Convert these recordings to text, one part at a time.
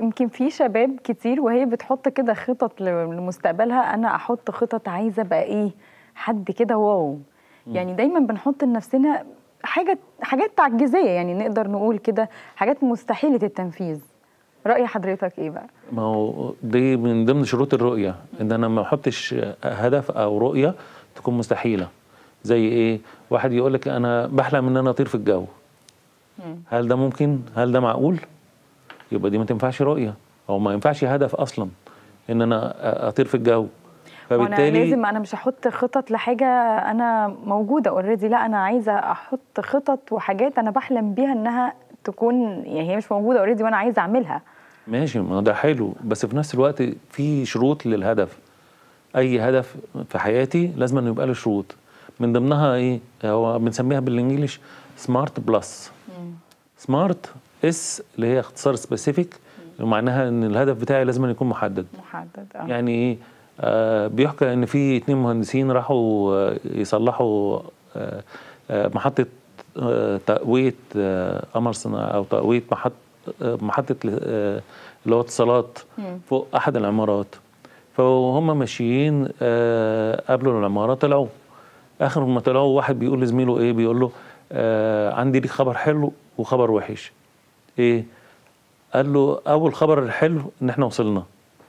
يمكن في شباب كتير وهي بتحط كده خطط لمستقبلها، انا احط خطط عايزه ابقى ايه، حد كده واو. يعني دايما بنحط لنفسنا حاجات تعجيزيه، يعني نقدر نقول كده حاجات مستحيله التنفيذ. رأي حضرتك ايه بقى؟ ما هو دي من ضمن شروط الرؤيه، ان انا ما احطش هدف او رؤيه تكون مستحيله. زي ايه؟ واحد يقول لك انا بحلم ان انا اطير في الجو. هل ده ممكن؟ هل ده معقول؟ يبقى دي ما تنفعش رؤيه، او ما ينفعش هدف اصلا ان انا اطير في الجو. فبالتالي انا مش هحط خطط لحاجه انا موجوده اوريدي، لا انا عايزه احط خطط وحاجات انا بحلم بيها انها تكون، يعني هي مش موجوده اوريدي وانا عايزه اعملها. ماشي، ما ده حلو، بس في نفس الوقت في شروط للهدف. اي هدف في حياتي لازم أن يبقى له شروط. من ضمنها ايه؟ هو بنسميها بالانجليش سمارت بلس. سمارت اس اللي هي اختصار سبيسيفيك، ومعناها ان الهدف بتاعي لازم أن يكون محدد. يعني ايه؟ بيحكى ان في 2 مهندسين راحوا يصلحوا محطة تقوية قمر صناعي، او تقوية محطة اللي هو اتصالات فوق احد العمارات. فهم ماشيين قابلوا العمارة، طلعوا اخر ما طلعوا واحد بيقول لزميله ايه، بيقول له عندي ليك خبر حلو وخبر وحش. ايه؟ قال له اول خبر الحلو ان احنا وصلنا،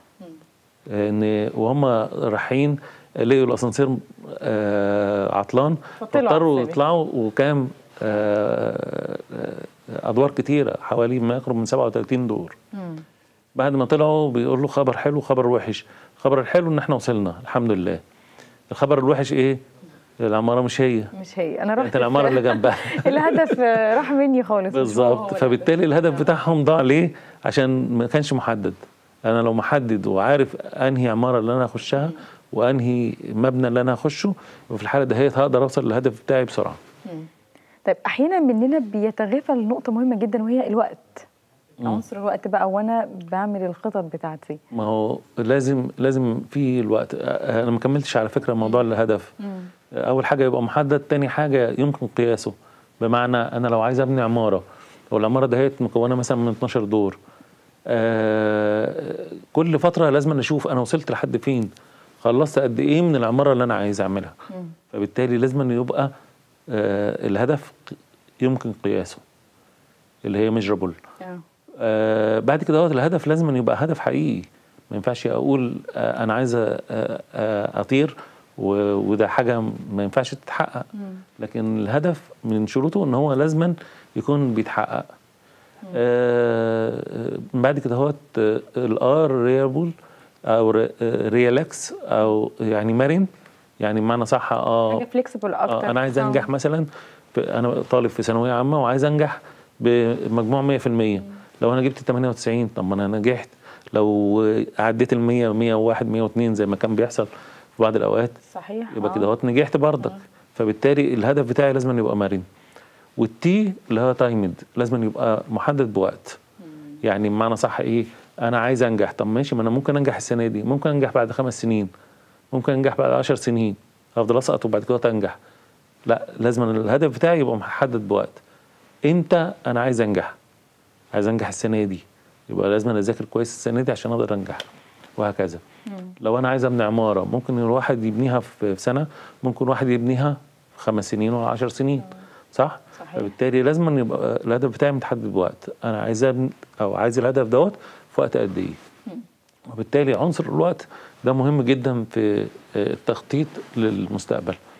ان وهم رايحين لقوا الاسانسير عطلان، فاضطروا يطلعوا، وكان ادوار كتيره، حوالي ما يقرب من 37 دور. بعد ما طلعوا بيقول له خبر حلو وخبر وحش. الخبر الحلو ان احنا وصلنا الحمد لله. الخبر الوحش ايه؟ العماره مش هي انا رحت العماره اللي جنبها. الهدف راح مني خالص بالظبط. فبالتالي الهدف بتاعهم ضاع. ليه؟ عشان ما كانش محدد. انا لو محدد وعارف انهي عماره اللي انا هخشها وانهي مبنى اللي انا هخشه، وفي الحاله دهيت هقدر اوصل للهدف بتاعي بسرعه. طيب احيانا مننا بيتغافل نقطه مهمه جدا وهي الوقت. عنصر الوقت بقى وانا بعمل الخطط بتاعتي. ما هو لازم في الوقت. انا ما كملتش على فكره موضوع الهدف. اول حاجه يبقى محدد، تاني حاجه يمكن قياسه. بمعنى انا لو عايز ابني عماره، والعماره دهيت مكونه مثلا من 12 دور، كل فتره لازم نشوف انا وصلت لحد فين، خلصت قد ايه من العماره اللي انا عايز اعملها. فبالتالي لازم يبقى الهدف يمكن قياسه، اللي هي ميجرابل. بعد كده الهدف لازم يبقى هدف حقيقي. ما ينفعش اقول انا عايز اطير وده حاجه ما ينفعش تتحقق. لكن الهدف من شروطه ان هو لازما يكون بيتحقق. بعد كده الار ريابل او ريلاكس، او يعني مرن، يعني بمعنى صح حاجه فليكسبل اكتر. انا عايز انجح مثلا انا طالب في ثانويه عامه وعايز انجح بمجموع 100%. لو انا جبت 98 طب ما انا نجحت. لو عديت ال 100 101 102 زي ما كان بيحصل في بعض الاوقات، صحيح، يبقى كده نجحت برضك. فبالتالي الهدف بتاعي لازم يبقى مرن. والتي اللي هو تايمد لازم يبقى محدد بوقت. يعني بمعنى صح ايه؟ انا عايز انجح، طب ماشي، ما انا ممكن انجح السنه دي، ممكن انجح بعد 5 سنين، ممكن انجح بعد 10 سنين، افضل اسقط وبعد كده انجح. لا، لازم الهدف بتاعي يبقى محدد بوقت. امتى انا عايز انجح؟ عايز انجح السنه دي، يبقى لازم اذاكر كويس السنه دي عشان اقدر انجح، وهكذا. لو انا عايز ابني عماره، ممكن الواحد يبنيها في سنه، ممكن واحد يبنيها في 5 سنين ولا 10 سنين. صح؟ فبالتالي لازم يبقى الهدف بتاعي متحدد بوقت. انا عايز ابني او عايز الهدف دوت في وقت قد ايه. وبالتالي عنصر الوقت ده مهم جدا في التخطيط للمستقبل.